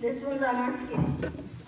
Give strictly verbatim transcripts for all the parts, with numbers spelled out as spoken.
This one's on our skin.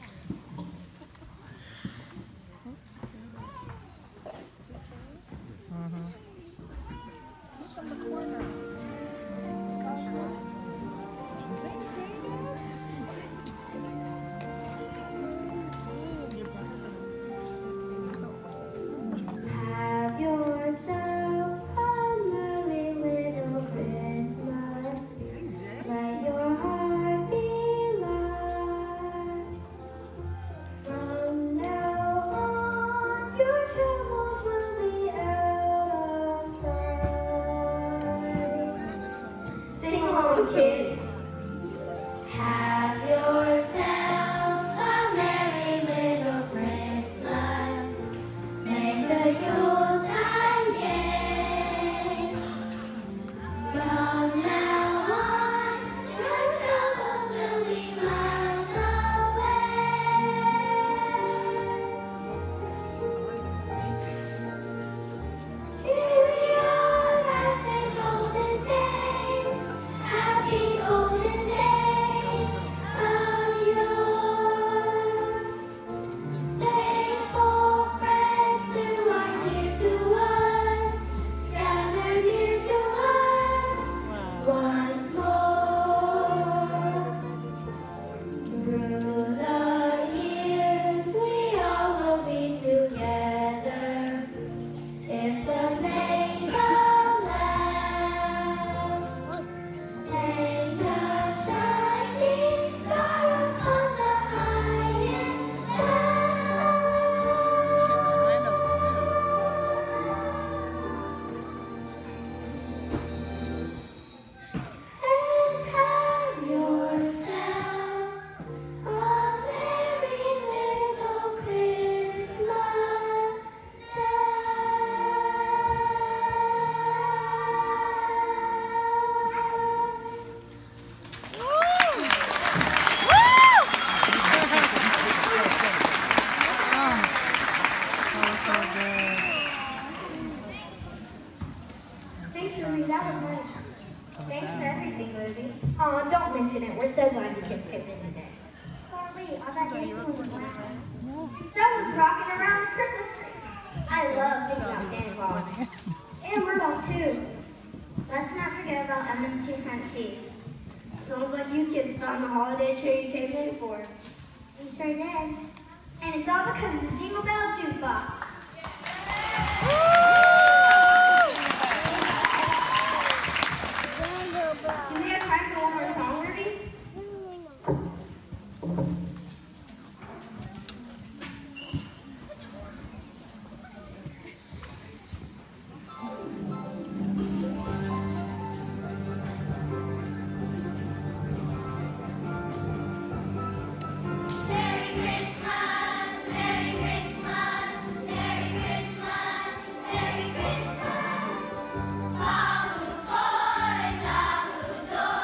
Kids, have yourself a merry little Christmas. Make the Yuletide gay. From now on, your troubles will be miles away. Here we are at the golden days. Happy golden days of yore. Faithful friends who are dear to us, gather near to us once more. Through the years we all will be together, if the flames allow. Take a shining star upon the highest bough. And have yourself a merry little Christmas now. Thanks, Julie. That was nice. Thanks for everything, Lizzie. Oh, don't mention it. We're so glad the kids came in today. Carly, I bet you're so glad. Someone's rocking around the Christmas tree. I love thinking about Santa Claus. And Rudolph, too. Let's not forget about Emma's two friends, Steve. Sounds like you kids found the holiday tree you came in for. We sure did. And it's all because of the Jingle Bell Jukebox. Do we have time for one more song, Ruby? Merry Christmas, Merry Christmas, Merry Christmas, Merry Christmas. All who for is all who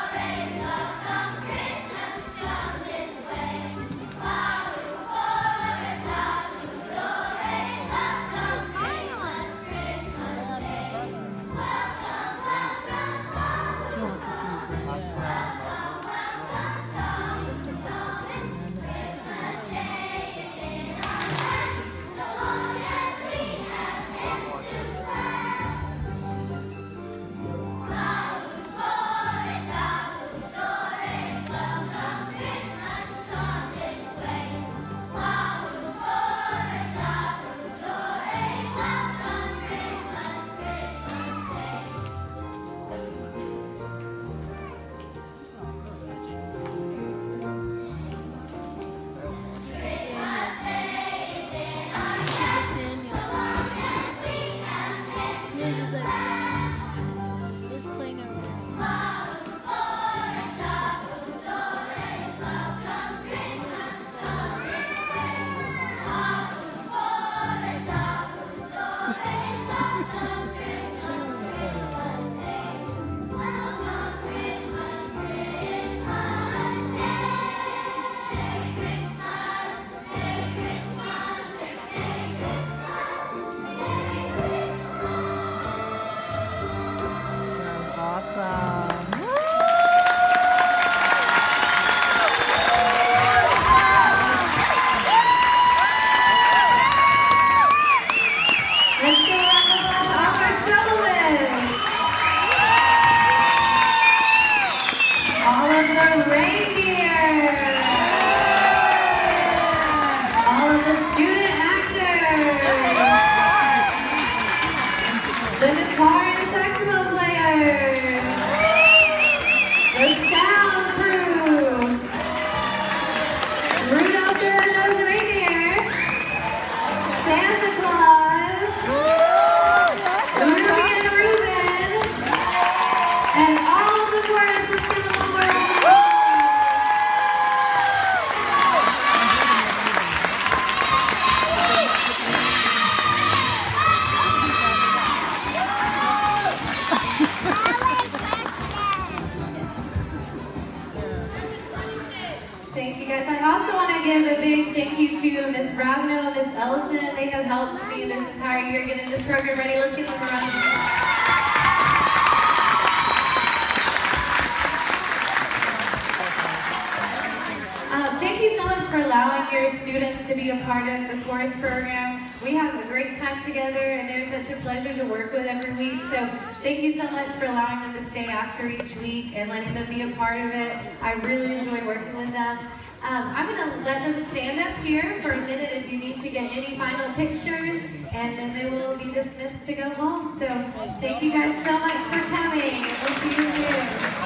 Thank you guys. I also want to give a big thank you to Miz Ravno and Miz Ellison. They have helped me this entire year getting this program ready. Let's give them a round of applause. Um, thank you so much for allowing your students to be a part of the chorus program. We have a great time together, and they're such a pleasure to work with every week. So thank you so much for allowing them to stay after each week and letting them be a part of it. I really enjoy working with them. Um, I'm going to let them stand up here for a minute if you need to get any final pictures, and then they will be dismissed to go home. So thank you guys so much for coming. We'll see you soon.